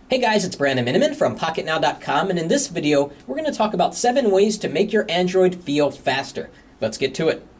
Hey guys, it's Brandon Miniman from PocketNow.com, and in this video, we're going to talk about 7 ways to make your Android feel faster. Let's get to it.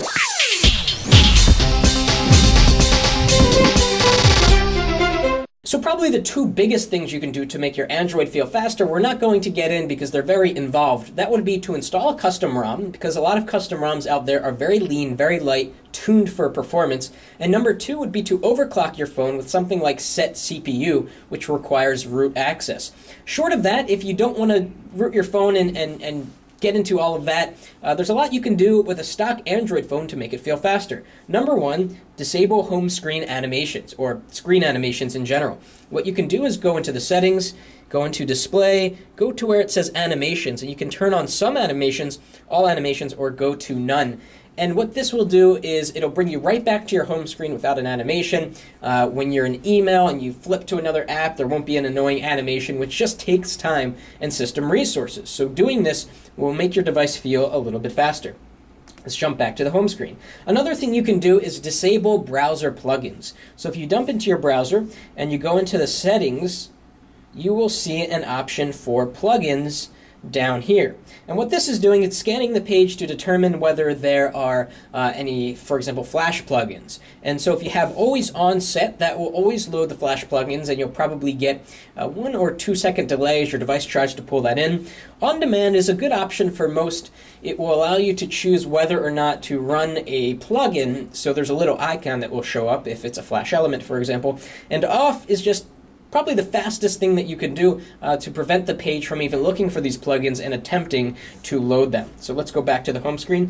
So probably the 2 biggest things you can do to make your Android feel faster, we're not going to get in because they're very involved. That would be to install a custom ROM, because a lot of custom ROMs out there are very lean, very light, tuned for performance. And number 2 would be to overclock your phone with something like Set CPU, which requires root access. Short of that, if you don't want to root your phone and get into all of that, there's a lot you can do with a stock Android phone to make it feel faster. Number 1, disable home screen animations, or screen animations in general. What you can do is go into the settings, go into display, go to where it says animations, and you can turn on some animations, all animations, or go to none. And what this will do is it'll bring you right back to your home screen without an animation. When you're in email and you flip to another app, there won't be an annoying animation, which just takes time and system resources. So doing this will make your device feel a little bit faster. Let's jump back to the home screen. Another thing you can do is disable browser plugins. So if you dump into your browser and you go into the settings, you will see an option for plugins down here. And what this is doing, it's scanning the page to determine whether there are any, for example, Flash plugins. And so if you have always on set, that will always load the Flash plugins, and you'll probably get 1 or 2 second delay as your device tries to pull that in. On demand is a good option for most. It will allow you to choose whether or not to run a plugin, so there's a little icon that will show up if it's a Flash element, for example. And off is just probably the fastest thing that you can do to prevent the page from even looking for these plugins and attempting to load them. So let's go back to the home screen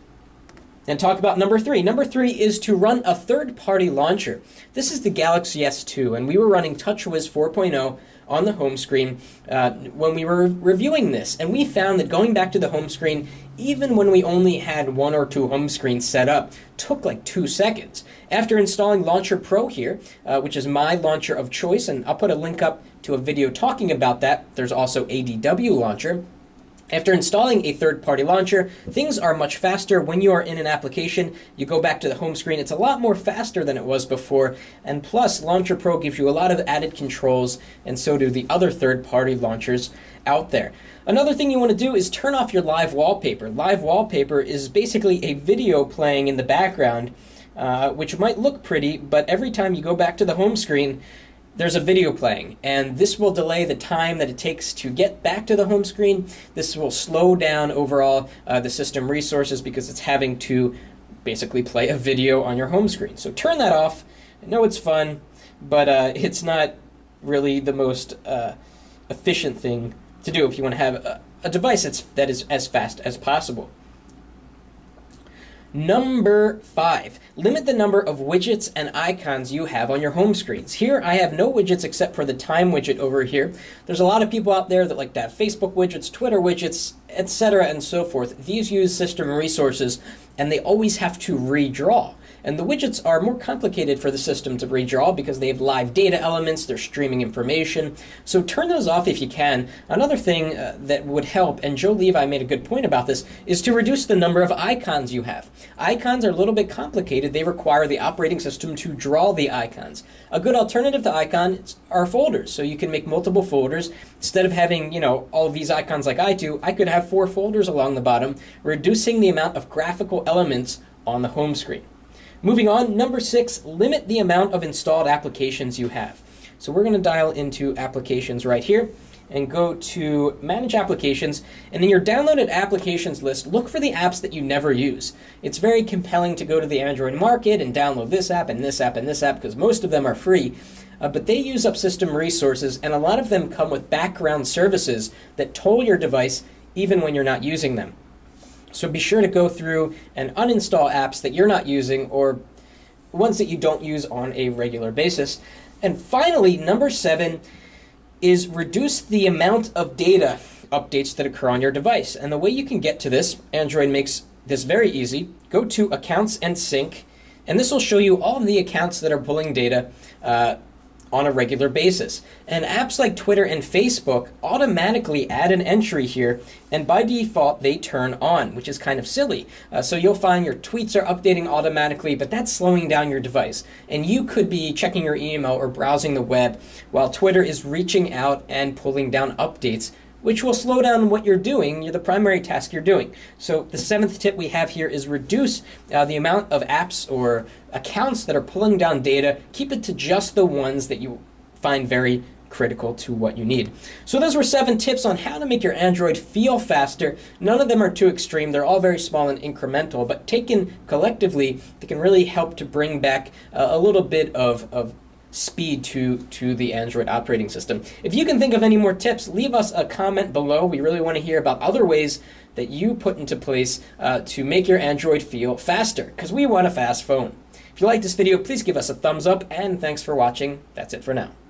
and talk about number 3. Number 3 is to run a third-party launcher. This is the Galaxy S2, and we were running TouchWiz 4.0 on the home screen when we were reviewing this. And we found that going back to the home screen, even when we only had 1 or 2 home screens set up, took like 2 seconds. After installing Launcher Pro here, which is my launcher of choice, and I'll put a link up to a video talking about that. There's also ADW Launcher. After installing a third-party launcher, things are much faster. When you are in an application, you go back to the home screen, it's a lot more faster than it was before, and plus Launcher Pro gives you a lot of added controls, and so do the other third-party launchers out there. Another thing you want to do is turn off your live wallpaper. Live wallpaper is basically a video playing in the background, which might look pretty, but every time you go back to the home screen, there's a video playing, and this will delay the time that it takes to get back to the home screen. This will slow down overall the system resources because it's having to basically play a video on your home screen. So turn that off. I know it's fun, but it's not really the most efficient thing to do if you want to have a device that is as fast as possible. Number 5, limit the number of widgets and icons you have on your home screens. Here I have no widgets except for the time widget over here. There's a lot of people out there that like to have Facebook widgets, Twitter widgets, etc. and so forth. These use system resources and they always have to redraw. And the widgets are more complicated for the system to redraw because they have live data elements, they're streaming information. So turn those off if you can. Another thing that would help, and Joe Levi made a good point about this, is to reduce the number of icons you have. Icons are a little bit complicated. They require the operating system to draw the icons. A good alternative to icons are folders. So you can make multiple folders. Instead of having, all of these icons like I do, I could have 4 folders along the bottom, reducing the amount of graphical elements on the home screen. Moving on, number 6, limit the amount of installed applications you have. So we're going to dial into applications right here and go to Manage Applications, and in your downloaded applications list, look for the apps that you never use. It's very compelling to go to the Android market and download this app and this app and this app because most of them are free, but they use up system resources, and a lot of them come with background services that toll your device even when you're not using them. So be sure to go through and uninstall apps that you're not using or ones that you don't use on a regular basis. And finally, number 7 is reduce the amount of data updates that occur on your device. And the way you can get to this, Android makes this very easy. Go to Accounts and Sync, and this will show you all of the accounts that are pulling data on a regular basis. And apps like Twitter and Facebook automatically add an entry here, and by default they turn on, which is kind of silly. So you'll find your tweets are updating automatically, but that's slowing down your device. And you could be checking your email or browsing the web while Twitter is reaching out and pulling down updates, which will slow down what you're doing, the primary task you're doing. So the 7th tip we have here is reduce the amount of apps or accounts that are pulling down data. Keep it to just the ones that you find very critical to what you need. So those were 7 tips on how to make your Android feel faster. None of them are too extreme. They're all very small and incremental, but taken collectively, they can really help to bring back a little bit of speed to the Android operating system. If you can think of any more tips, leave us a comment below. We really want to hear about other ways that you put into place to make your Android feel faster, because we want a fast phone. If you like this video, please give us a thumbs up, and thanks for watching. That's it for now.